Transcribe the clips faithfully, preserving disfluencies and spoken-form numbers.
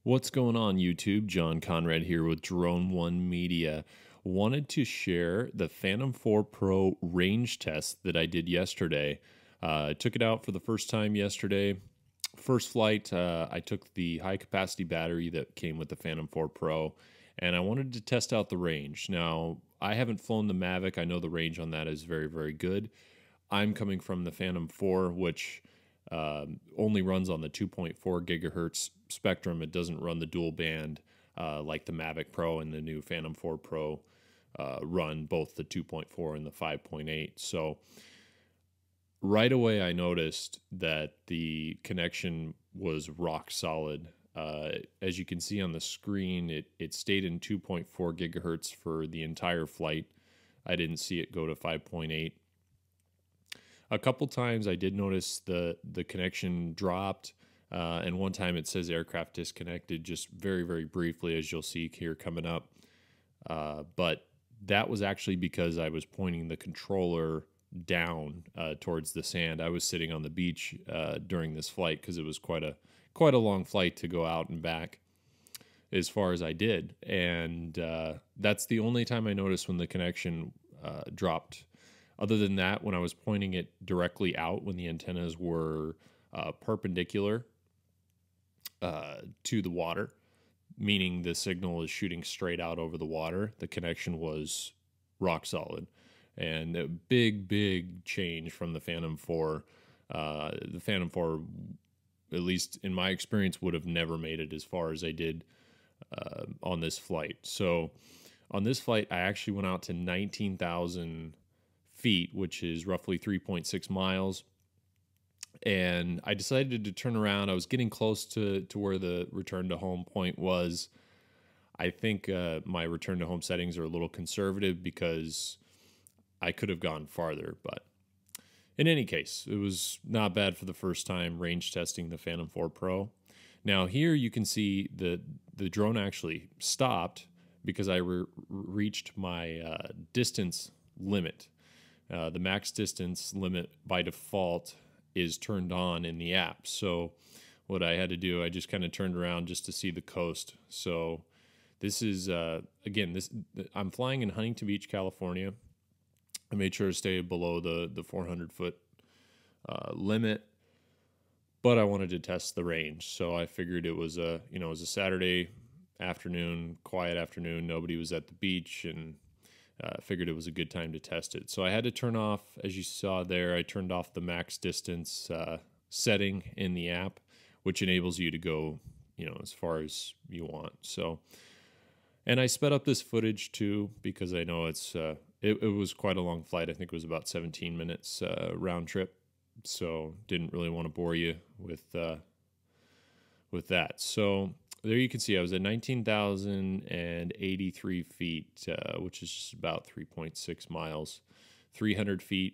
What's going on, YouTube? John Conrad here with Drone One Media. Wanted to share the Phantom four Pro range test that I did yesterday. Uh, I took it out for the first time yesterday. First flight, uh, I took the high capacity battery that came with the Phantom four Pro, and I wanted to test out the range. Now, I haven't flown the Mavic. I know the range on that is very, very good. I'm coming from the Phantom four, which um, only runs on the two point four gigahertz spectrum. It doesn't run the dual band uh, like the Mavic Pro and the new Phantom four Pro uh, run both the two point four and the five point eight. So right away, I noticed that the connection was rock solid. Uh, as you can see on the screen, it, it stayed in two point four gigahertz for the entire flight. I didn't see it go to five point eight. A couple times I did notice the the connection dropped, uh, and one time it says aircraft disconnected, just very, very briefly, as you'll see here coming up. Uh, but that was actually because I was pointing the controller down uh, towards the sand. I was sitting on the beach uh, during this flight because it was quite a quite a long flight to go out and back as far as I did, and uh, that's the only time I noticed when the connection uh, dropped. Other than that, when I was pointing it directly out, when the antennas were uh, perpendicular uh, to the water, meaning the signal is shooting straight out over the water, the connection was rock solid. And a big, big change from the Phantom four. Uh, the Phantom four, at least in my experience, would have never made it as far as I did uh, on this flight. So on this flight, I actually went out to nineteen thousand feet, which is roughly three point six miles. And I decided to turn around. I was getting close to, to where the return to home point was. I think uh, my return to home settings are a little conservative because I could have gone farther. But in any case, it was not bad for the first time range testing the Phantom four Pro. Now here you can see the, the drone actually stopped because I re reached my uh, distance limit. Uh, the max distance limit by default is turned on in the app. So what I had to do, I just kind of turned around just to see the coast. So this is, uh, again, this I'm flying in Huntington Beach, California. I made sure to stay below the, the four hundred foot uh, limit, but I wanted to test the range. So I figured it was a, you know, it was a Saturday afternoon, quiet afternoon. Nobody was at the beach, and I uh, figured it was a good time to test it. So I had to turn off, as you saw there, I turned off the max distance uh, setting in the app, which enables you to go, you know, as far as you want. So, and I sped up this footage too, because I know it's, uh, it, it was quite a long flight. I think it was about seventeen minutes uh, round trip. So didn't really want to bore you with, uh, with that. So there you can see I was at nineteen thousand eighty-three feet, uh, which is just about three point six miles, three hundred feet.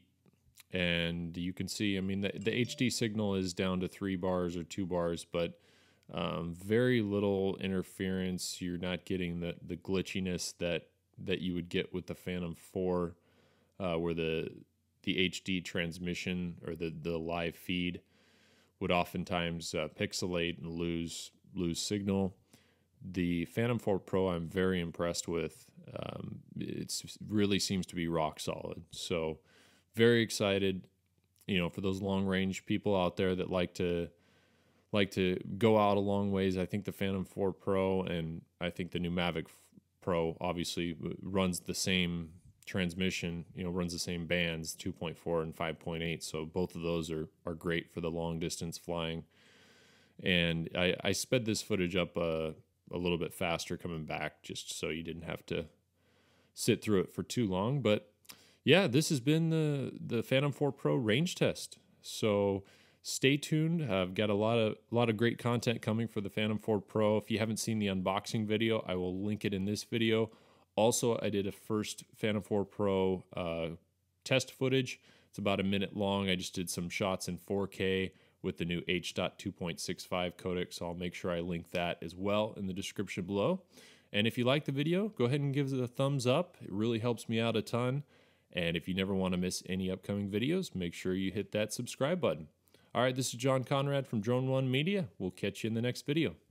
And you can see, I mean, the, the H D signal is down to three bars or two bars, but um, very little interference. You're not getting the, the glitchiness that, that you would get with the Phantom four, uh, where the, the H D transmission or the, the live feed would oftentimes uh, pixelate and lose lose signal. The Phantom four Pro I'm very impressed with. Um, it really seems to be rock solid. So very excited, you know, for those long range people out there that like to like to go out a long ways. I think the Phantom four Pro and I think the new Mavic Pro obviously runs the same transmission, you know, runs the same bands, two point four and five point eight. So both of those are, are great for the long distance flying. And I, I sped this footage up uh, a little bit faster coming back just so you didn't have to sit through it for too long. But yeah, this has been the, the Phantom four Pro range test. So stay tuned. I've got a lot of a lot of great content coming for the Phantom four Pro. If you haven't seen the unboxing video, I will link it in this video. Also, I did a first Phantom four Pro uh, test footage. It's about a minute long. I just did some shots in four K with the new H two point six five codec, so I'll make sure I link that as well in the description below. And if you like the video, go ahead and give it a thumbs up. It really helps me out a ton. And if you never want to miss any upcoming videos, make sure you hit that subscribe button. All right, this is John Conrad from Drone One Media. We'll catch you in the next video.